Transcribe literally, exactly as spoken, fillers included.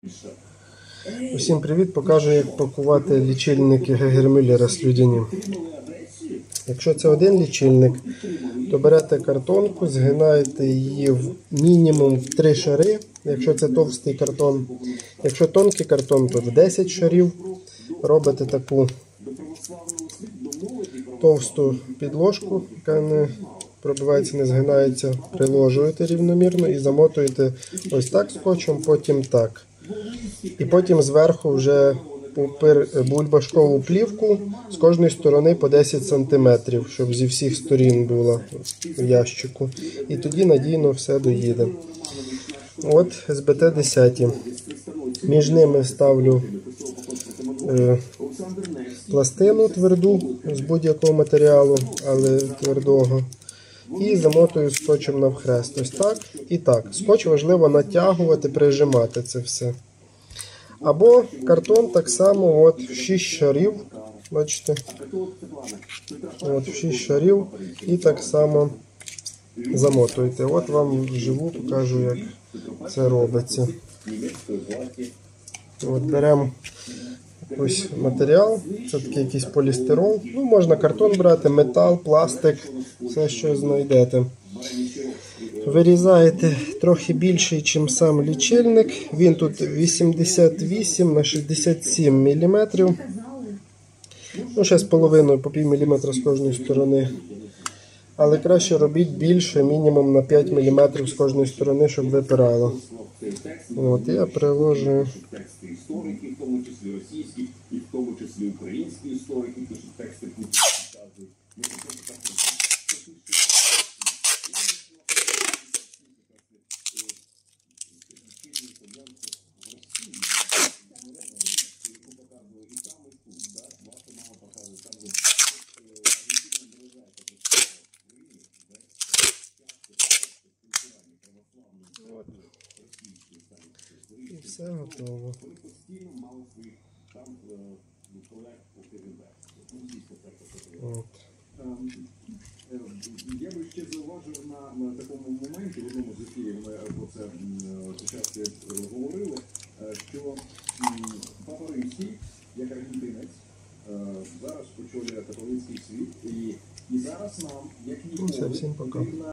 Усім привіт! Покажу, як пакувати лічильники Гегер-Мюллера слюдяні. Якщо це один лічильник, то берете картонку, згинаєте її в мінімум в три шари, якщо це товстий картон. Якщо тонкий картон, то в десять шарів. Робите таку товсту підложку, яка не пробивається, не згинається, приложуєте рівномірно і замотуєте ось так скотчем, потім так. І потім зверху вже бульбашкову плівку з кожної сторони по десять сантиметрів, щоб зі всіх сторін було в ящику. І тоді надійно все доїде. От ес бе те десять. Між ними ставлю е, пластину тверду з будь-якого матеріалу, але твердого. І замотую скотчем навхрест. Ось так і так. Скотч важливо натягувати, прижимати це все. Або картон так само от в шість шарів. Бачите? От в шість шарів. І так само замотуєте. От вам вживу покажу, як це робиться. От беремо ось матеріал. Це такий якийсь полістирол. Ну, можна картон брати, метал, пластик, все, що знайдете. Вирізаєте трохи більший, ніж сам лічильник. Він тут вісімдесят вісім на шістдесят сім міліметрів. Ну, ще з половиною, по пів міліметра з кожної сторони. Але краще робіть більше, мінімум на п'ять міліметрів з кожної сторони, щоб випирало. От, я приложу. І все готово. От. Я би ще зауважив на, на такому моменті, в одному з ефірів ми про це початку говорили, що Папа Римський, як аргентинець, зараз очолює католицький світ, і, і зараз нам, як ніколи, Всім пока.